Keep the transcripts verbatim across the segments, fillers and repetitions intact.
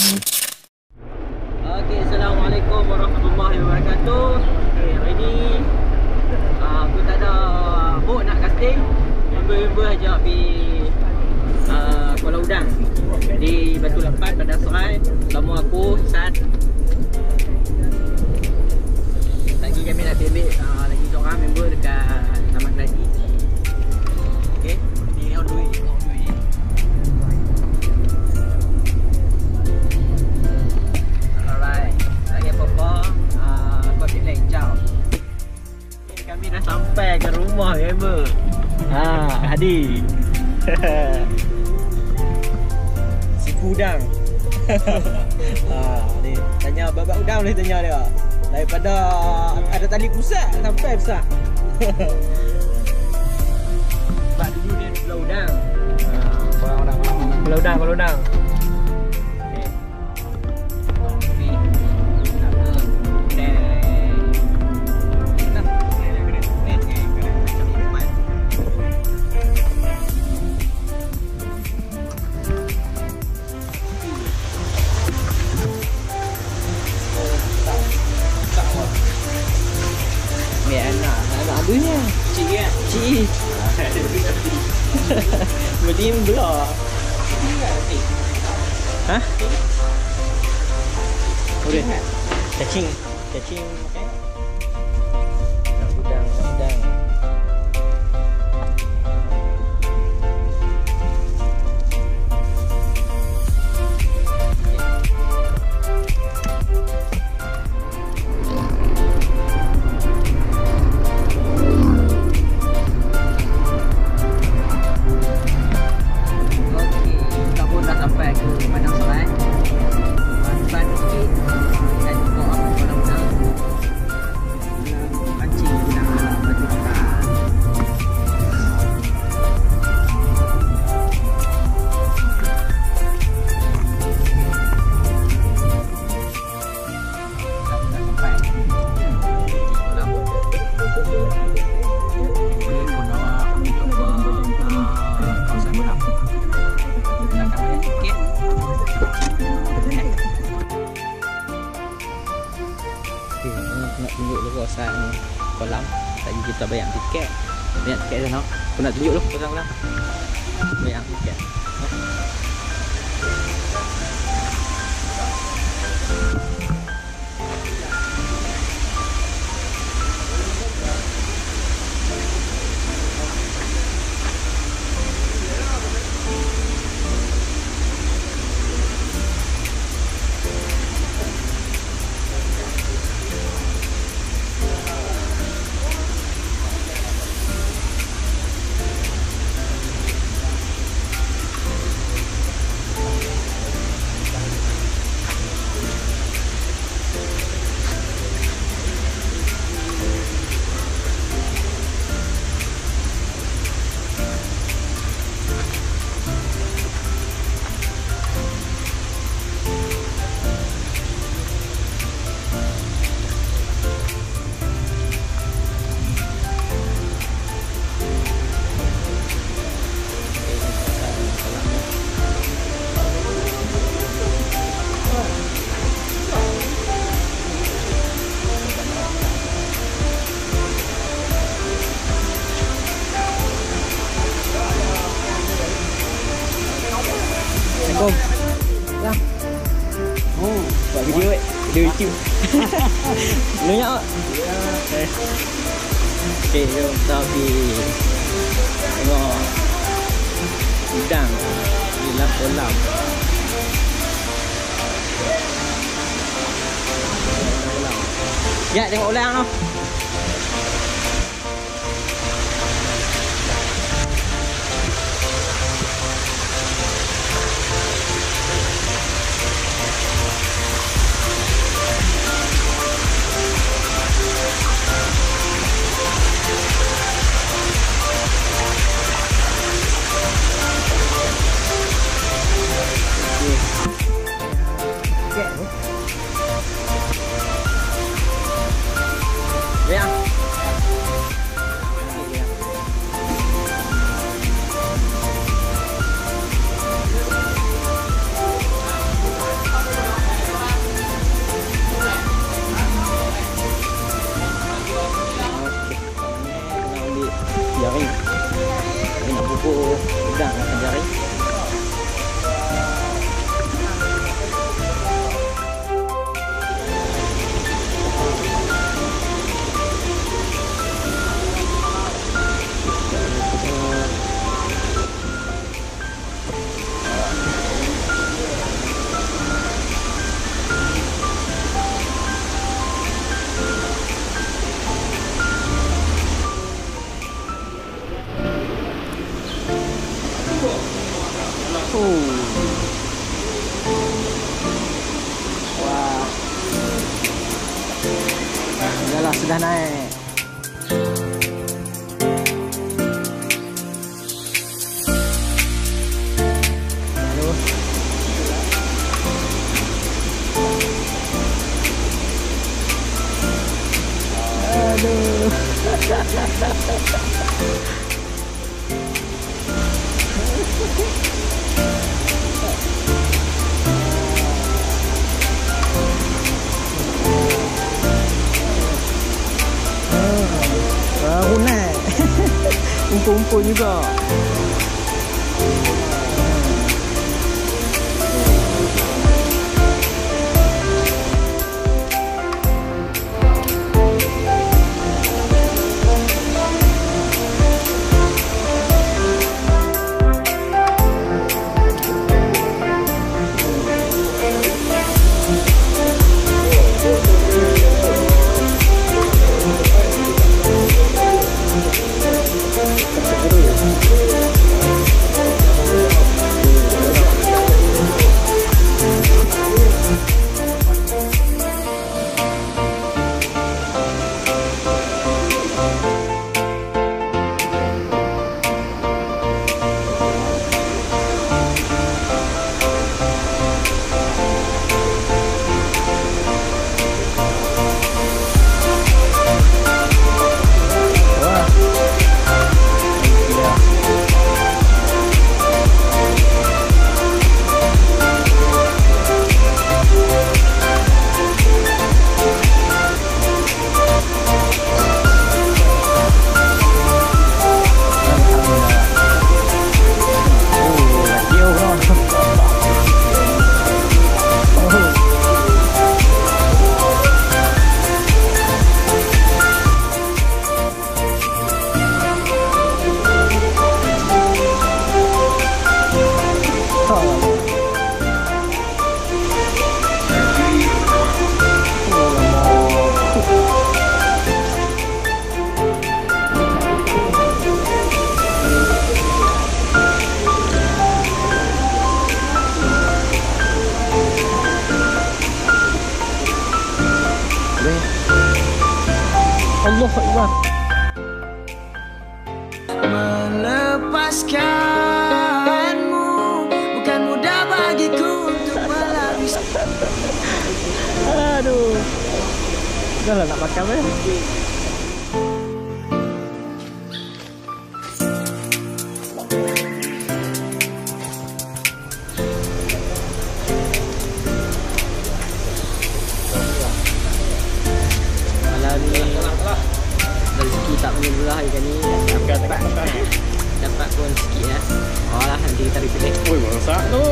Okay, assalamualaikum warahmatullahi wabarakatuh. Okay, hari ni uh, aku tak ada boat nak casting. Member-member ajak pergi uh, kolam udang di Batu lapan pada serai. Sama aku, Sat. Lagi kami nak ambil uh, lagi seorang member dekat Taman Lagi. Okay, ni on the way. On the way. Alright, lagi apa-apa uh, kau ambil lagi jauh. Okay, kami dah sampai ke rumah member. Ha, Hadi. Si udang. Ha, ni tanya babak udang boleh tanya dia. Daripada ada tali pusat sampai besar. Sebab dulu dia belah udang. Ha, orang-orang belah udang, belah udang. Habisnya cik kan? Cik. Bertin belah. Hah? Boleh. Cacing. Cacing makan. Udang, udang. Nak tunjuk dulu kawasan kolam. Tadi kita bayar tiket. Bayar tiket sana. Aku nak tunjuk dulu kawasan kolam. Bayar tiket. Assalamualaikum. Lah. Oh, buat video eh. Video YouTube. Banyak tak? Ya. Okey, jom kita pergi tengok udang di dalam kolam. Ya, tengok ulang tu. dah naik. Aduh. Aduh. Baru naik. Umpul-umpul juga. Allah Akbar. Melepaskanmu bukan mudah bagiku untuk melapis. Aduh. Dah lah nak makan eh. Rezeki tak punya belah ikan ni. Dapat dapat pun sikit ya. Oh lah nanti kita repeat. Oi, masak tu.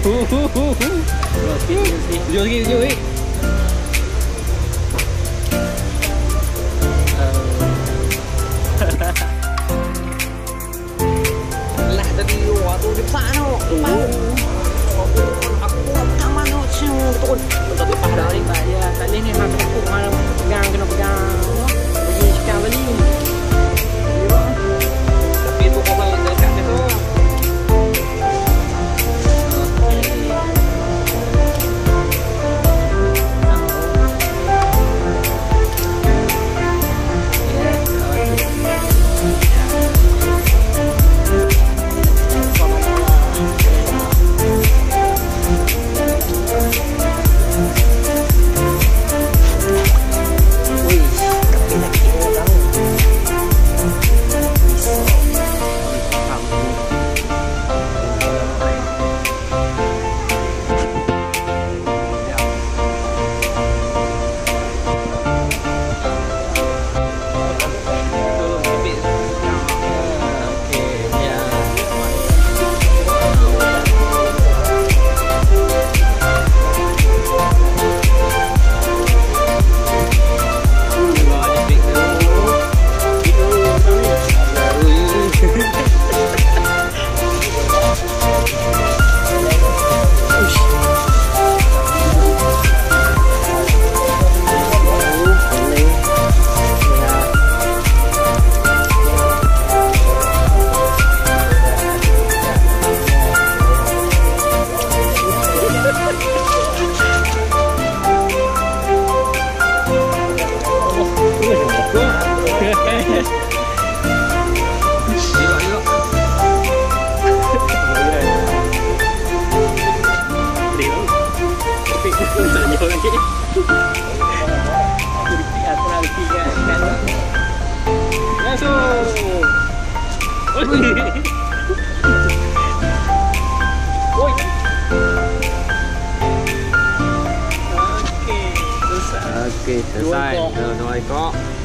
Tujuh sikit, tujuh sikit, tujuh sikit. Lah tadi waktu di sana. Aku tak mana sih tu. Tapi pada hari dia tadi ni nak tepuk malam pegang kena pegang. Sekarang beli tapi itu kau yang dekat tu. Tanya lagi. Aku repeat aku nak repeat kan. Masuk. Oi. Oi. Okey, selesai. Okey, selesai. Dua ekor. Dua, dua ekor.